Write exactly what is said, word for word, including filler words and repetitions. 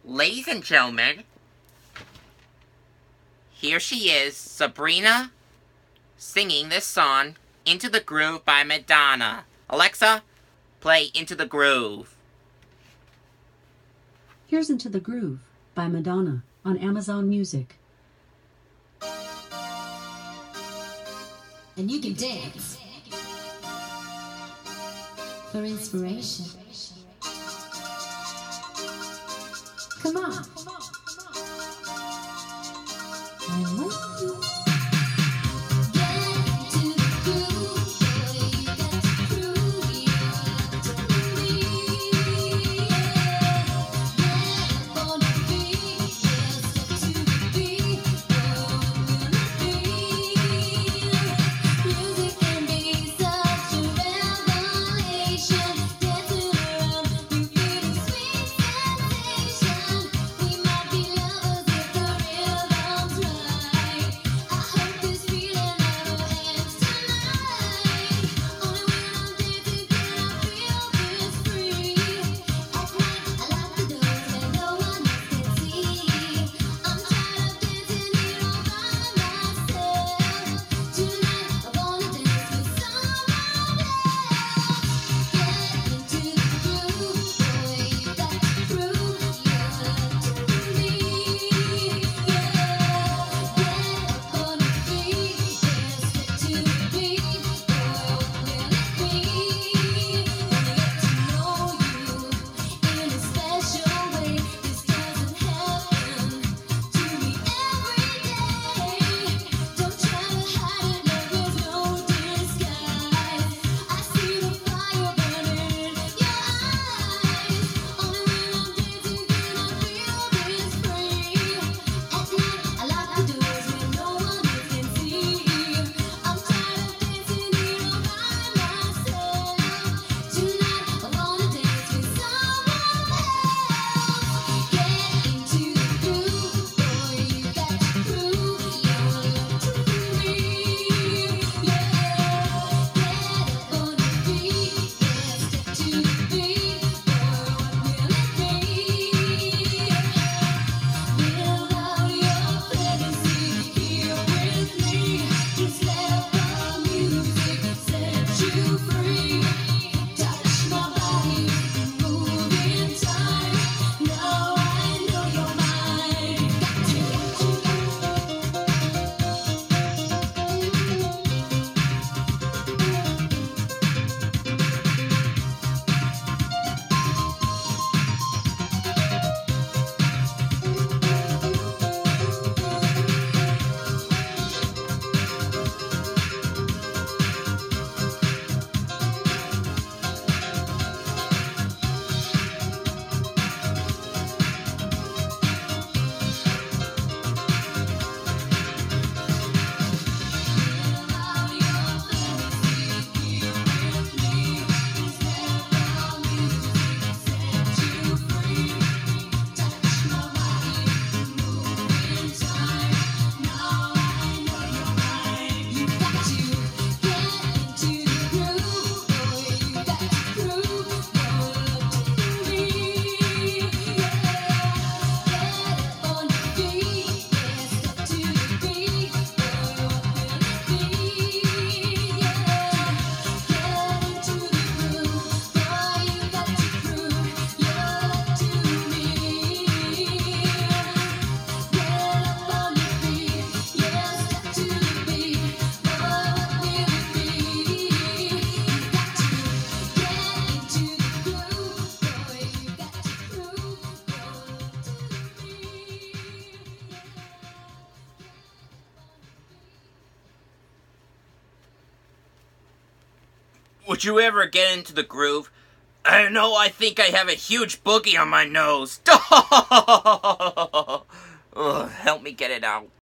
Ladies and gentlemen, here she is, Sabrina, singing this song, Into the Groove by Madonna. Alexa, play Into the Groove. Here's Into the Groove by Madonna on Amazon Music. And you can dance for inspiration. Come on. I want you. Would you ever get into the groove? I don't know, I think I have a huge boogie on my nose. Ugh, help me get it out.